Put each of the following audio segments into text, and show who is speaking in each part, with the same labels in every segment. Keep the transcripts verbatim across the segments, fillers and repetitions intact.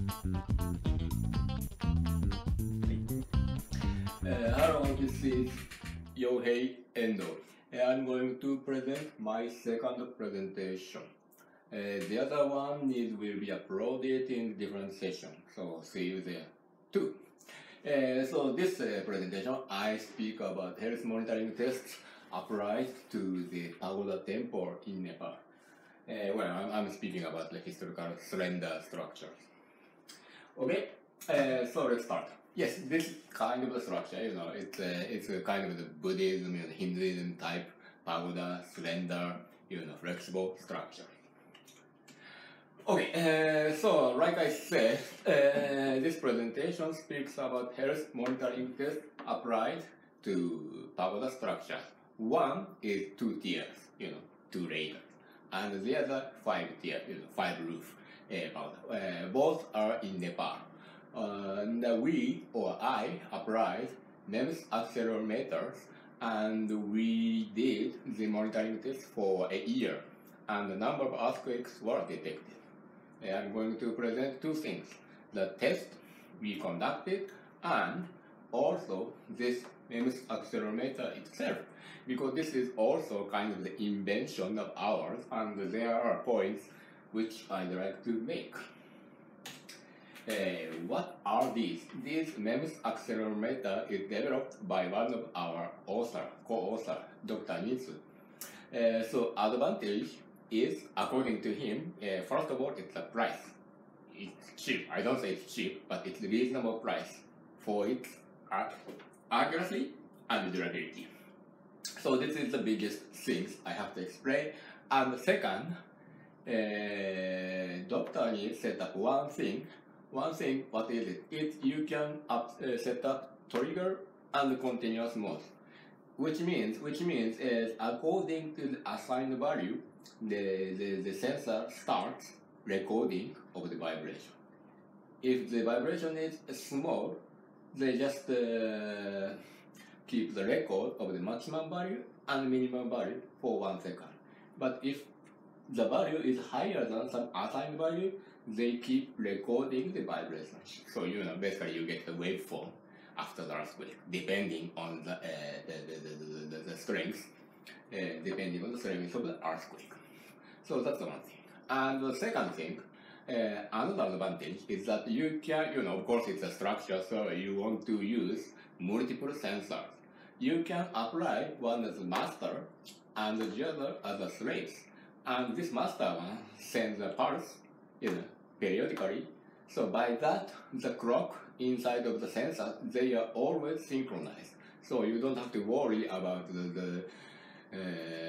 Speaker 1: Uh, hello, this is Yohei Endo. Uh, I'm going to present my second presentation. Uh, the other one is will be uploaded in different session, so see you there too. Uh, so this uh, presentation, I speak about health monitoring tests applied to the pagoda temple in Nepal. Uh, well, I'm, I'm speaking about the historical slender structures. Okay, uh, so let's start. Yes, this kind of a structure, you know, it's a, it's a kind of the Buddhism and Hinduism type pagoda, slender, you know, flexible structure. Okay, uh, so like I said, uh, this presentation speaks about health monitoring tests applied to pagoda structure. One is two tiers, you know, two layers, and the other five tiers, you know, five roof. Uh, uh, both are in Nepal. Uh, and we or I applied MEMS accelerometers, and we did the monitoring test for a year, and the number of earthquakes were detected. I'm going to present two things: the test we conducted, and also this MEMS accelerometer itself, because this is also kind of the invention of ours, and there are points which I'd like to make. Uh, what are these? This MEMS accelerometer is developed by one of our author, co-author, Doctor Mitsu. Uh, so advantage is, according to him, uh, first of all, it's the price. It's cheap. I don't say it's cheap, but it's a reasonable price for its accuracy and durability. So this is the biggest things I have to explain. And the second, uh, Doctor Ni set up one thing. One thing, what is it? It you can up, uh, set up trigger and continuous mode, which means which means is according to the assigned value, the, the, the sensor starts recording of the vibration. If the vibration is small, they just uh, keep the record of the maximum value and minimum value for one second. But if the value is higher than some assigned value, they keep recording the vibration. So, you know, basically you get the waveform after the earthquake, depending on the, uh, the, the, the, the, the strength, uh, depending on the strength of the earthquake. So that's the one thing. And the second thing, uh, another advantage is that you can, you know, of course it's a structure, so you want to use multiple sensors. You can apply one as a master and the other as a slave. And this master one sends a pulse, you know, periodically. So by that, the clock inside of the sensor, they are always synchronized. So you don't have to worry about the, the, uh,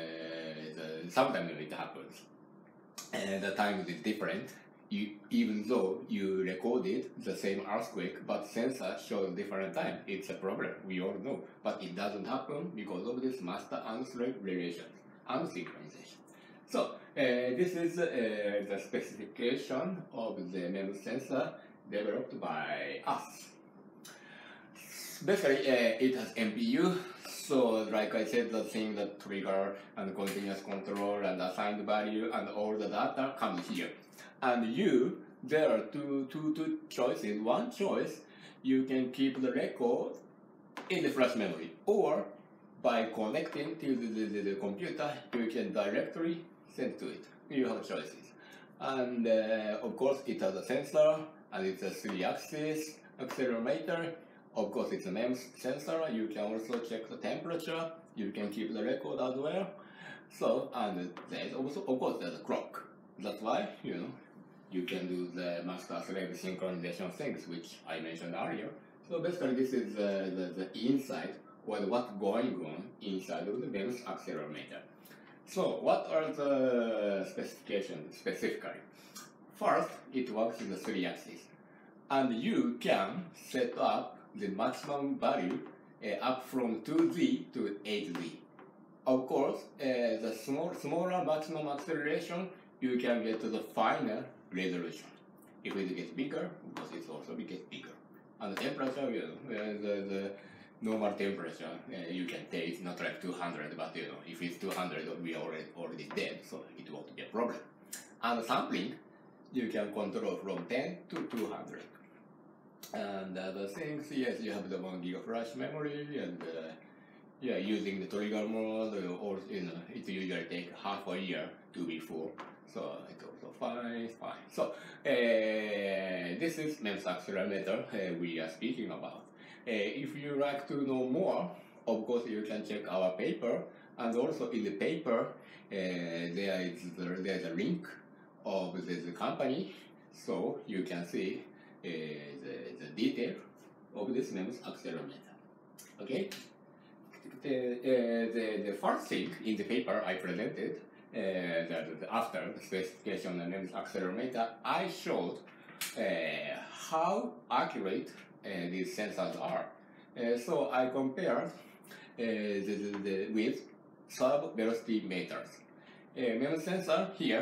Speaker 1: the sometimes it happens. And the time is different, you, even though you recorded the same earthquake, but sensor shows different time. It's a problem, we all know. But it doesn't happen because of this master and slave relations and synchronization. So, uh, this is uh, the specification of the MEMS sensor developed by us. Basically, uh, it has M P U, so like I said, the thing that trigger and continuous control and assigned value and all the data comes here. And you, there are two, two, two choices. One choice, you can keep the record in the flash memory, or by connecting to the, the, the computer, you can directly send to it. You have choices. And uh, of course, it has a sensor, and it's a three-axis accelerometer. Of course, it's a MEMS sensor. You can also check the temperature. You can keep the record as well. So, and there's also, of course, there's a clock. That's why, you know, you can do the master-slave synchronization things, which I mentioned earlier. So basically, this is uh, the, the inside, or what's going on inside of the MEMS accelerometer. So, what are the specifications specifically? First, it works in the three axis, and you can set up the maximum value uh, up from two Z to eight Z. Of course, uh, the small, smaller maximum acceleration, you can get to the final resolution. If it gets bigger, of course, it also gets bigger. And the temperature, you know, uh, the, the normal temperature, uh, you can take it's not like two hundred, but you know, if it's two hundred, we are already, already dead, so it won't be a problem. And sampling, you can control from ten to two hundred. And other things, yes, you have the one gig flash memory, and uh, yeah, using the trigger mode, or you know, it usually takes half a year to be full. So it's also fine, fine. So uh, this is MEMS accelerometer uh, we are speaking about. Uh, if you like to know more, of course you can check our paper, and also in the paper uh, there is the, there's a link of this company, so you can see uh, the, the detail of this MEMS accelerometer. Okay. The, uh, the, the first thing in the paper I presented, uh, the, the, after the specification of the MEMS accelerometer, I showed uh, how accurate uh, these sensors are. Uh, so I compared uh, the, the, the, with sub-velocity meters. Uh, MEMS sensor here,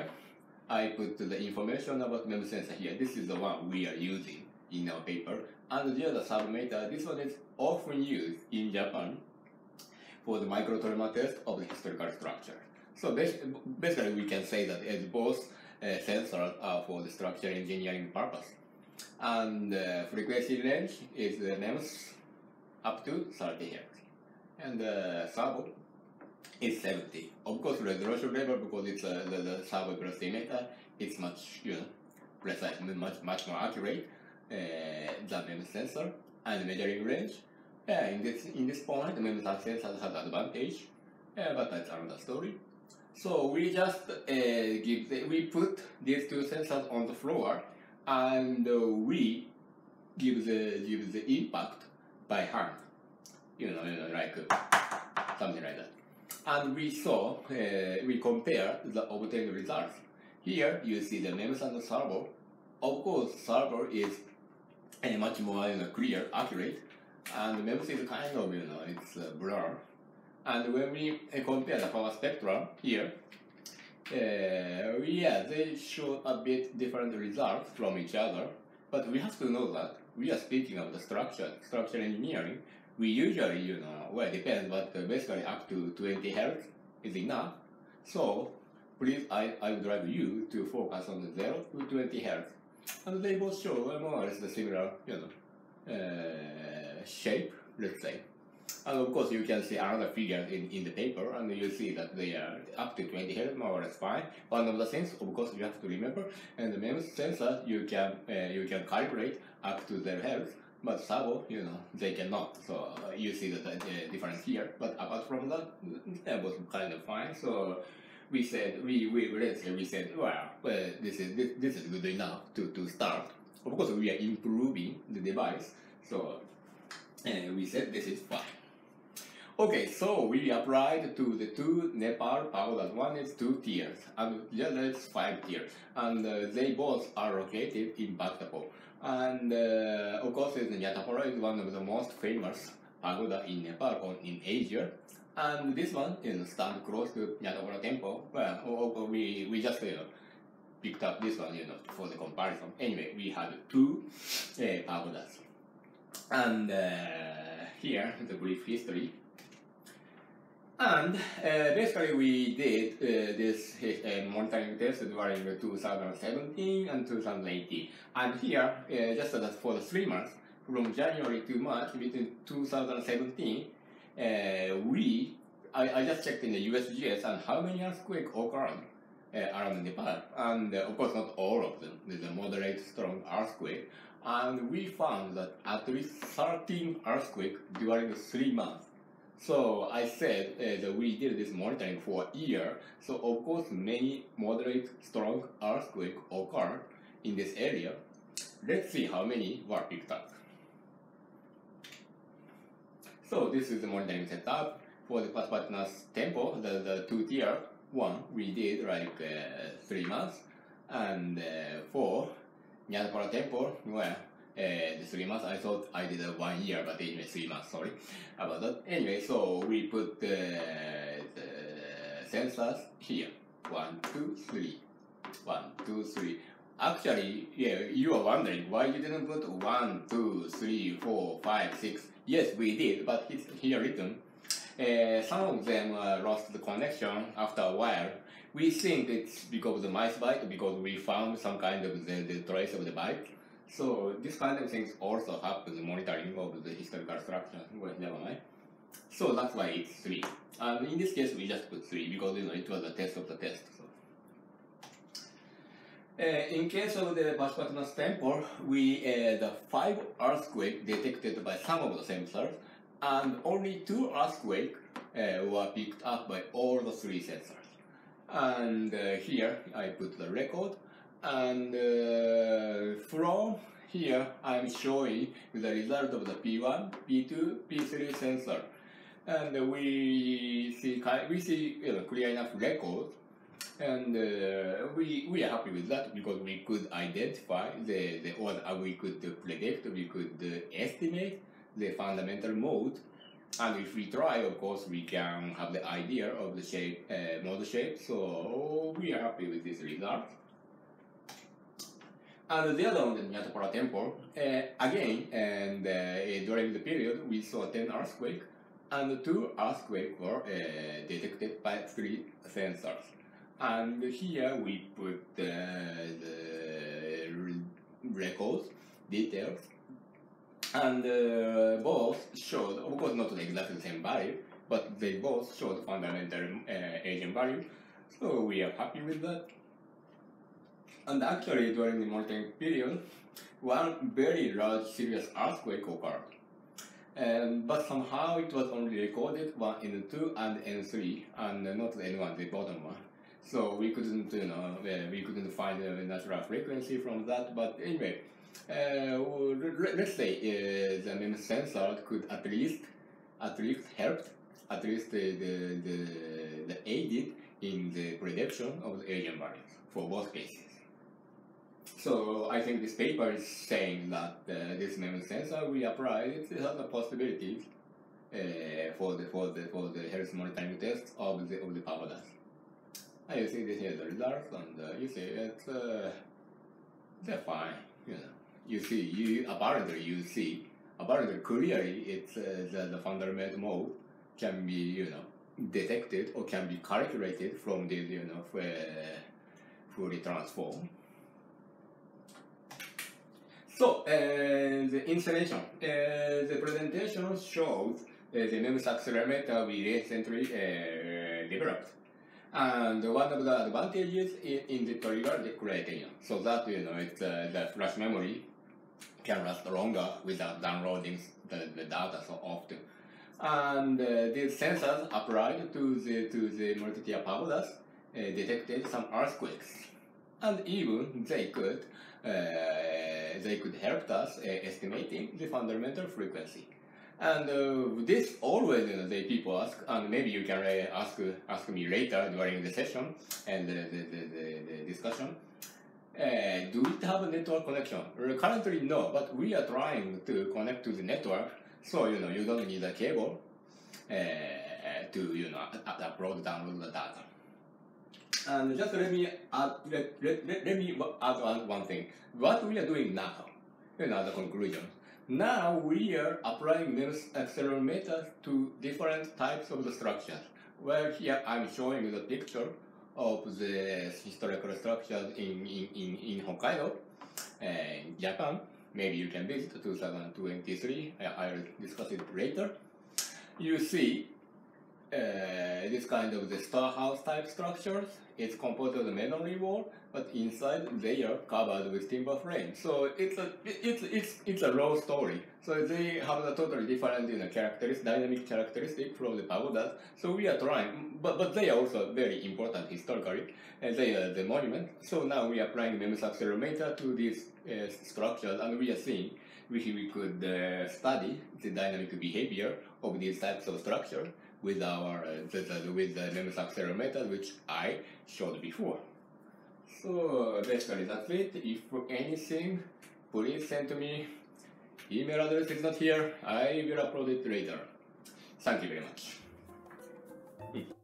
Speaker 1: I put the information about MEMS sensor here. This is the one we are using in our paper. And the other sub-meter, this one is often used in Japan for the microtrauma test of the historical structure. So basically we can say that as both uh, sensors are for the structural engineering purpose. And uh, frequency range is the MEMS up to thirty hertz. And the uh, sub is seventy. Of course, resolution level, because it's uh, the, the sub velocity meter, it's much, you know, precise, much, much more accurate uh, than MEMS sensor. And measuring range, yeah, in this in this point, the MEMS sensor has advantage, yeah, but that's another story. So we just uh, give the, we put these two sensors on the floor, and uh, we give the give the impact by hand, you know, you know like uh, something like that. And we saw, uh, we compare the obtained results. Here you see the MEMS and the servo. Of course, servo is uh, much more, you know, clear, accurate, and MEMS is kind of, you know, it's uh, blur. And when we uh, compare the power spectrum here, uh, yeah, they show a bit different results from each other. But we have to know that we are speaking of the structure, structural engineering. We usually, you know, well, it depends, but uh, basically up to twenty hertz is enough. So please, I, I would like you to focus on the zero to twenty hertz. And they both show more or less the similar, you know, uh, shape, let's say. And of course, you can see another figure in, in the paper, and you see that they are up to twenty hertz, more or less fine. One of the things, of course, you have to remember, and the MEMS sensor, you can uh, you can calibrate up to their hertz, but servo, you know, they cannot. So uh, you see the uh, difference here. But apart from that, that was kind of fine. So we said, we we let's say we said, well, well this is this, this is good enough to to start. Of course, we are improving the device, so uh, we said this is fine. Okay, so we applied to the two Nepal pagodas. One is two tiers, and the other is five tiers, and uh, they both are located in Bhaktapur. And uh, of course, Nyatapura is one of the most famous pagoda in Nepal or in Asia. And this one is stand close to Nyatapura temple. Well, we we just uh, picked up this one, you know, for the comparison. Anyway, we had two uh, pagodas, and uh, here the brief history. And uh, basically we did uh, this uh, monitoring test during two thousand seventeen and two thousand eighteen. And here, uh, just uh, for the three months, from January to March between two thousand seventeen, uh, we, I, I just checked in the U S G S and how many earthquakes occurred uh, around Nepal. And uh, of course not all of them, there's a moderate strong earthquake. And we found that at least thirteen earthquakes during the three months. So I said uh, that we did this monitoring for a year. So of course many moderate strong earthquakes occurred in this area. Let's see how many were picked up. So this is the monitoring setup for the Pashupatinath temple, the, the two tier one we did like uh, three months, and uh, for Nyatapura temple, well, Uh, the three months, I thought I did a one year, but anyway, three months, sorry about that. Anyway, so we put uh, the sensors here. One, two, three. One, two, three. Actually, yeah, you are wondering why you didn't put one, two, three, four, five, six. Yes, we did, but it's here written. Uh, some of them uh, lost the connection after a while we think it's because of the mice bite, because we found some kind of the, the trace of the bite. So this kind of things also happen, the monitoring of the historical structure. Well, never mind. So that's why it's three. And in this case, we just put three because, you know, it was a test of the test. So. Uh, in case of the Bashpatna's temple, we uh, the five earthquakes detected by some of the sensors, and only two earthquakes uh, were picked up by all the three sensors. And uh, here I put the record, and uh, from here I'm showing the result of the P one, P two, P three sensor, and we see we see you know, clear enough records. And uh, we we are happy with that because we could identify the, the or we could predict, we could uh, estimate the fundamental mode, and if we try, of course, we can have the idea of the shape, uh, mode shape. So we are happy with this result. And the other one, the Nyatapara temple, uh, again, and uh, during the period we saw ten earthquakes, and two earthquakes were uh, detected by three sensors. And here we put uh, the records, details, and uh, both showed, of course not exactly the same value, but they both showed fundamental uh, agent value. So we are happy with that. And actually during the monitoring period, one very large serious earthquake occurred. Um, but somehow it was only recorded one in two and N three, and not the N one, the bottom one. So we couldn't, you know, we couldn't find a natural frequency from that. But anyway, uh, let's say uh, the MEMS sensor could at least, at least helped, at least the the, the, the aided in the prediction of the agent values for both cases. So I think this paper is saying that uh, this MEMS sensor we applied, it has the possibilities uh, for the for the for the health monitoring tests of the of the pagodas. And you see this here the results, and uh, you see it's uh, they're fine. You know, you see you apparently you see apparently clearly it's uh, the the fundamental mode can be you know detected or can be calculated from this you know uh, fully transformed. So uh, the installation, uh, the presentation shows uh, the MEMS accelerometer we recently uh, developed. And one of the advantages in, in the trigger the criterion, so that you know it's uh, the flash memory can last longer without downloading the, the data so often. And uh, these sensors applied to the to the multi-tier pagodas uh, detected some earthquakes, and even they could uh, they could help us uh, estimating the fundamental frequency. And uh, this always you know, the people ask, and maybe you can uh, ask ask me later during the session and the, the, the, the, the discussion. Uh, do we have a network connection? Uh, currently, no, but we are trying to connect to the network, so you know you don't need a cable uh, to you know upload download the data. And just let me add let, let, let, let me add one, one thing. What we are doing now, you know, the conclusion. Now we are applying MEMS accelerometers to different types of the structures. Well, here I'm showing you the picture of the historical structures in, in, in, in Hokkaido, uh, Japan. Maybe you can visit two thousand twenty-three, I'll discuss it later. You see uh, this kind of the storehouse type structures. It's composed of the memory wall, but inside they are covered with timber frame. So it's a it's it's it's a raw story. So they have a totally different you know characteristic, dynamic characteristic from the pagodas. So we are trying, but but they are also very important historically, and they are the monument. So now we are applying MEMS accelerometer to these uh, structures, and we are seeing we we could uh, study the dynamic behavior of these types of structures with our uh, the, the, with the MEMS accelerometer, which I showed before. So basically that's it. If anything, please send to me. Email address is not here. I will upload it later. Thank you very much.